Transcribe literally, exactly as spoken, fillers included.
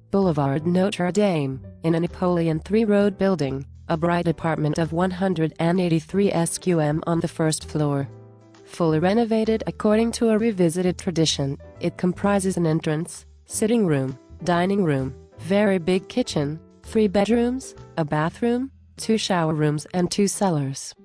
Boulevard Notre Dame, in a Napoleon three-road building, a bright apartment of one hundred eighty-three square meters on the first floor. Fully renovated according to a revisited tradition, it comprises an entrance, sitting room, dining room, very big kitchen, three bedrooms, a bathroom, two shower rooms and two cellars.